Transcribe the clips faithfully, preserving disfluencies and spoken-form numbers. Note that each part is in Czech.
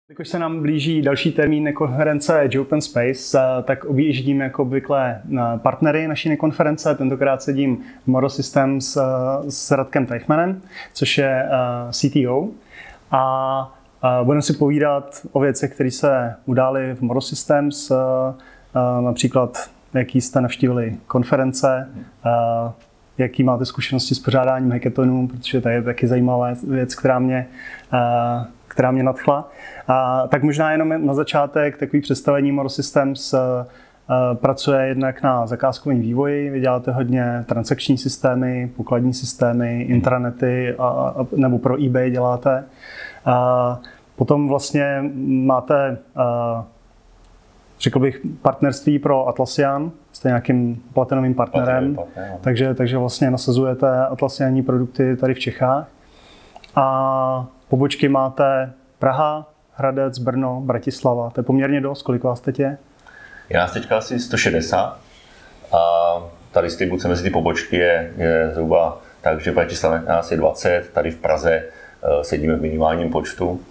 Jakož se nám blíží další termín konference Open Space, tak objíždím jako obvykle partnery naší konference. Tentokrát sedím v Morro Systems s Radkem Teichmannem, což je C T O. A budeme si povídat o věcech, které se udály v Morro Systems, například jaký jste navštívili konference, jaký máte zkušenosti s pořádáním hackathonů, protože to je taky zajímavá věc, která mě která mě nadchla. A tak možná jenom na začátek takový představení Morro Systems pracuje jednak na zakázkovém vývoji. Vy děláte hodně transakční systémy, pokladní systémy, intranety a, a, nebo pro eBay děláte. A potom vlastně máte, a, řekl bych, partnerství pro Atlassian, jste nějakým platinovým partnerem, partner, takže, takže vlastně nasazujete Atlassianní produkty tady v Čechách. A pobočky máte Praha, Hradec, Brno, Bratislava. To je poměrně dost. Kolik vás teď je? Je nás teďka asi sto šedesát a ta distribuce mezi ty pobočky je, je zhruba tak, že v Bratislavě nás je dvacet, tady v Praze uh, sedíme v minimálním počtu uh,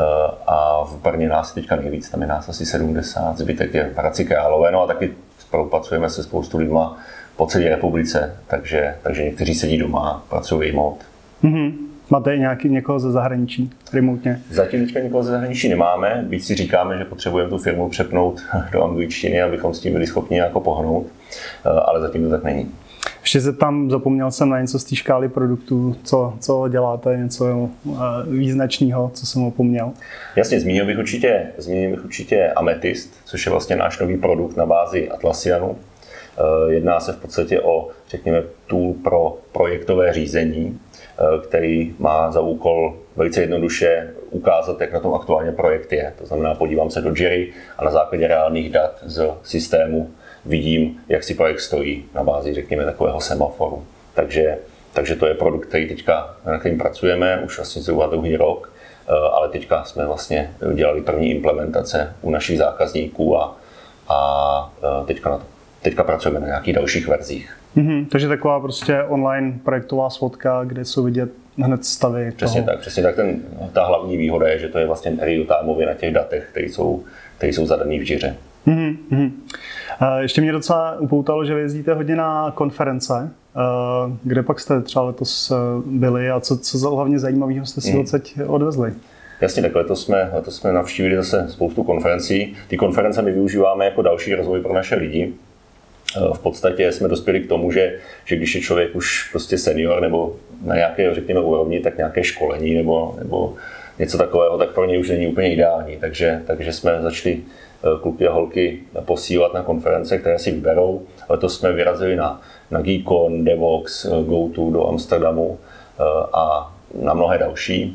a v Brně nás teďka nejvíc, tam je nás asi sedmdesát, zbytek je v Hradci Králové, no a taky spolupracujeme se spoustu lidma po celé republice, takže, takže někteří sedí doma, pracují remote. Mm-hmm. Máte nějaký, někoho ze zahraničí, remotně? Zatím teďka někoho ze zahraničí nemáme, byť si říkáme, že potřebujeme tu firmu přepnout do angličtiny, abychom s tím byli schopni jako pohnout, ale zatím to tak není. Ještě se tam zapomněl jsem na něco z té škály produktů, co, co děláte, něco význačného, co jsem opomněl. Jasně, zmínil bych určitě, zmínil bych určitě Amethyst, což je vlastně náš nový produkt na bázi Atlassianu. Jedná se v podstatě o, řekněme, tool pro projektové řízení, který má za úkol velice jednoduše ukázat, jak na tom aktuálně projekt je. To znamená, podívám se do Jira a na základě reálných dat z systému vidím, jak si projekt stojí na bázi, řekněme, takového semaforu. Takže, takže to je produkt, který teďka, na kterým pracujeme už vlastně zhruba druhý rok, ale teďka jsme vlastně dělali první implementace u našich zákazníků a, a teďka, na to, teďka pracujeme na nějakých dalších verzích. Mm-hmm, takže taková prostě online projektová svodka, kde jsou vidět hned stavy. Přesně toho. tak, přesně tak. Ten, ta hlavní výhoda je, že to je vlastně real-timeově na těch datech, které jsou, které jsou zadané v Jiře. Mm-hmm. Ještě mě docela upoutalo, že vy jezdíte hodně na konference. Kde pak jste třeba letos byli a co, co za hlavně zajímavého jste si mm. odsaď odvezli? Jasně, tak letos jsme, letos jsme navštívili zase spoustu konferencí. Ty konference my využíváme jako další rozvoj pro naše lidi. V podstatě jsme dospěli k tomu, že, že když je člověk už prostě senior nebo na nějaké, řekněme, úrovni, tak nějaké školení nebo, nebo něco takového, tak pro něj už není úplně ideální. Takže, takže jsme začali kluky a holky posílat na konference, které si vyberou. Letos jsme vyrazili na, na Geekon, Devox, GoTo do Amsterdamu a na mnohé další.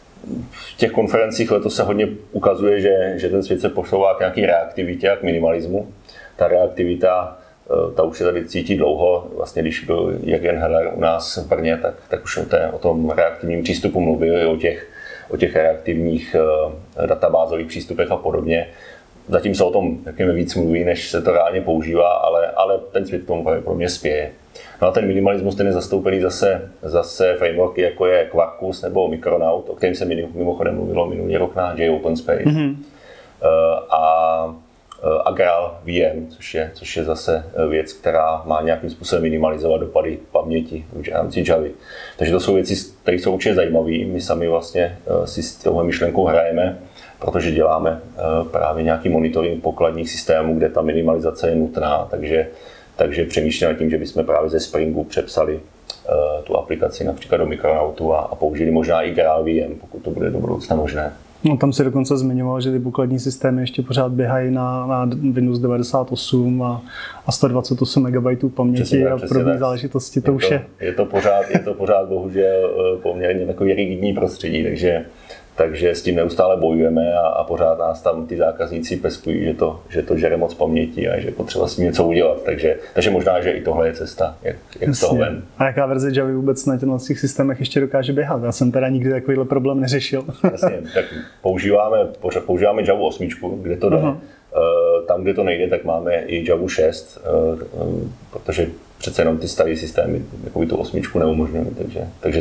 V těch konferencích letos se hodně ukazuje, že, že ten svět se posouvá k nějaké reaktivitě a k minimalismu. Ta reaktivita ta už se tady cítí dlouho. Vlastně když byl Jürgen Heller u nás v Brně, tak, tak už o, té, o tom reaktivním přístupu mluvili, o těch, o těch reaktivních uh, databázových přístupech a podobně. Zatím se o tom řekněme, víc mluví, než se to reálně používá, ale, ale ten svět tomu pro mě spěje. No a ten minimalismus ten je zastoupený zase, zase frameworky, jako je Quarkus nebo Micronaut, o kterém se mimochodem mluvilo minulý rok na Open Space. Mm-hmm. Uh, a Agral V M, což je, což je zase věc, která má nějakým způsobem minimalizovat dopady paměti v rámci Javy. Takže to jsou věci, které jsou určitě zajímavé. My sami vlastně si s touhle myšlenkou hrajeme, protože děláme právě nějaký monitoring pokladních systémů, kde ta minimalizace je nutná. Takže, takže přemýšlíme nad tím, že bychom právě ze Springu přepsali tu aplikaci například do Micronautu a, a použili možná i Agral V M, pokud to bude do budoucna možné. No, tam si dokonce zmiňoval, že ty pokladní systémy ještě pořád běhají na, na Windows devadesát osm a, a sto dvacet osm megabajtů paměti tak, a podobné záležitosti. To je, už to, je. Je to pořád, je to pořád bohužel poměrně takový rigidní prostředí, takže, takže s tím neustále bojujeme a, a pořád nás tam ty zákazníci peskují, že to, že to žere moc paměti a že je potřeba s tím něco udělat. Takže, takže možná, že i tohle je cesta, jak, jak z toho ven. A jaká verze Javy vůbec na těch systémech ještě dokáže běhat? Já jsem teda nikdy takovýhle problém neřešil. Jasně, tak používáme, používáme Javu osm, kde to jde. Uh-huh. Tam, kde to nejde, tak máme i Javu šest, protože přece jenom ty staré systémy takový tu osmičku neumožňují, takže, takže tak.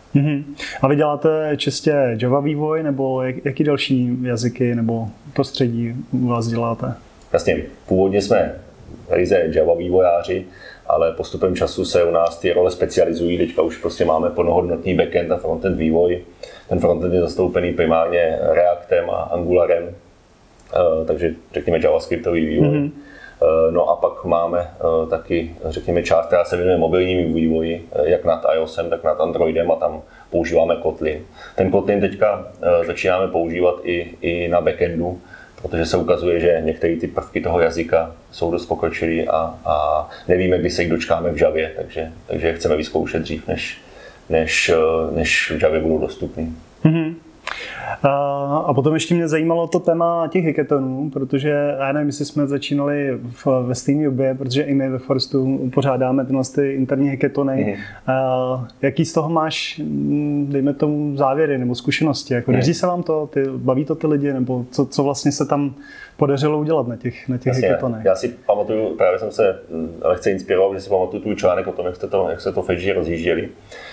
Mm-hmm. A vy děláte čistě Java vývoj, nebo jak, jaký další jazyky nebo prostředí u vás děláte? Jasně, původně jsme ryze Java vývojáři, ale postupem času se u nás ty role specializují. Teďka už prostě máme plnohodnotný backend a frontend vývoj. Ten frontend je zastoupený primárně Reactem a Angularem, takže řekněme JavaScriptový vývoj. Mm-hmm. No a pak máme taky, řekněme, část, která se věnuje mobilnímu vývoji, jak nad iOSem, tak nad Androidem, a tam používáme Kotlin. Ten Kotlin teďka začínáme používat i, i na backendu, protože se ukazuje, že některé ty prvky toho jazyka jsou dost pokročilý a, a nevíme, kdy se jich dočkáme v Javě, takže, takže chceme vyzkoušet dřív, než, než, než v Javě budou dostupný. Mm-hmm. A potom ještě mě zajímalo to téma těch hackathonů, protože já nevím, jestli jsme začínali v, ve stejné době, protože i my ve Forestu pořádáme tyhle ty interní hackathony. Mm. Jaký z toho máš, dejme tomu, závěry nebo zkušenosti? Jako, daří se vám to? Ty, baví to ty lidi? Nebo co, co vlastně se tam podařilo udělat na těch, na těch hackathonech? Já si pamatuju, právě jsem se lehce inspiroval, že si pamatuju tvůj článek o tom, jak jste to, jak se to v Edge rozjížděli.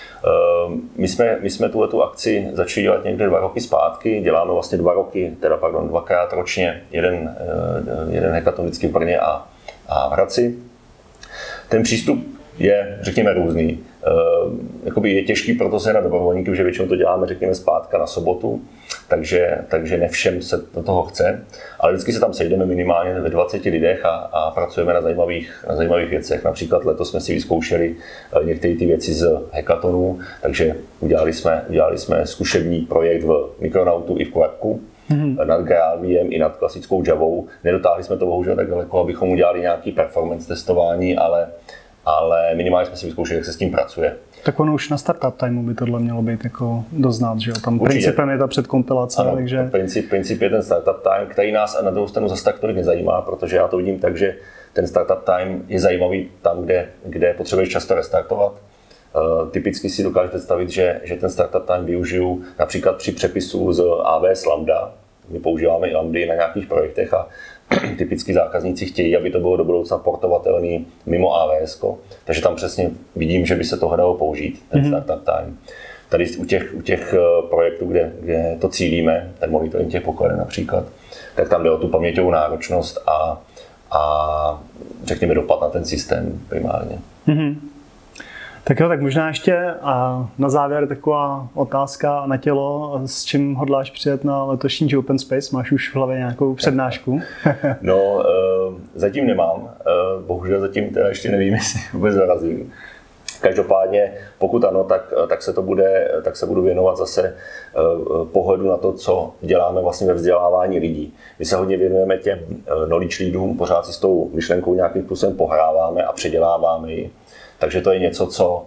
My jsme, my jsme tuhletu akci začali dělat někde dva roky zpátky, děláme vlastně dva roky, teda pardon, dvakrát ročně, jeden, jeden hackathon vždycky v Brně a, a v Hradci. Ten přístup je, řekněme, různý. Jakoby je těžký proto se na dobrovolníky, že většinou to děláme, řekněme, zpátka na sobotu, takže, takže ne všem se do toho chce, ale vždycky se tam sejdeme minimálně ve dvaceti lidech a, a pracujeme na zajímavých, na zajímavých věcech. Například letos jsme si vyzkoušeli některé ty věci z hackathonů, takže udělali jsme, udělali jsme zkušební projekt v Micronautu i v Quarku. Mm-hmm. Nad Graaliem i nad klasickou Javou. Nedotáhli jsme to bohužel tak daleko, abychom udělali nějaký performance testování, ale ale minimálně jsme si vyzkoušeli, jak se s tím pracuje. Tak ono už na startup timeu by tohle mělo být jako dost znát, že jo? Tam určitě. Principem je ta předkompilace, ano, takže... Princip, princip je ten startup time, který nás na druhou stranu zase tak tolik nezajímá, protože já to vidím tak, že ten startup time je zajímavý tam, kde, kde potřebuješ často restartovat. Uh, typicky si dokážu představit, že, že ten startup time využiju například při přepisu z A W S Lambda. My používáme i Lambdy na nějakých projektech a typicky zákazníci chtějí, aby to bylo do budoucna portovatelný mimo A W S ko, takže tam přesně vidím, že by se to dalo použít, ten mm-hmm. startup time. Tady u těch, u těch projektů, kde, kde to cílíme, ten monitoring těch pokladen například, tak tam jde o tu paměťovou náročnost a, a řekněme dopad na ten systém primárně. Mm-hmm. Tak jo, tak možná ještě a na závěr taková otázka na tělo. S čím hodláš přijet na letošní Open Space? Máš už v hlavě nějakou přednášku? No, zatím nemám. Bohužel zatím teda ještě nevím, jestli vůbec zarazím. Každopádně, pokud ano, tak, tak, se to bude, tak se budu věnovat zase pohledu na to, co děláme vlastně ve vzdělávání lidí. My se hodně věnujeme těm knowledge leadům, pořád si s tou myšlenkou nějakým způsobem pohráváme a předěláváme ji. Takže to je něco, co,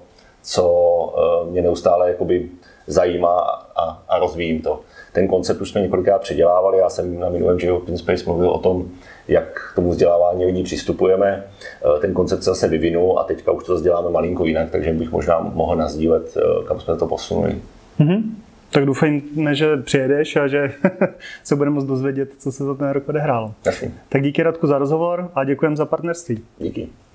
co mě neustále jakoby zajímá a, a rozvíjím to. Ten koncept už jsme několikrát předělávali, já jsem na minulém Open Space mluvil o tom, jak k tomu vzdělávání lidí přistupujeme. Ten koncept se zase vyvinul a teďka už to zase děláme malinko jinak, takže bych možná mohl nazdílet, kam jsme to posunuli. Mm-hmm. Tak doufejme, že přijedeš a že se budeme moct dozvědět, co se za ten rok odehrálo. Jasně. Tak díky, Radku, za rozhovor a děkujeme za partnerství. Díky.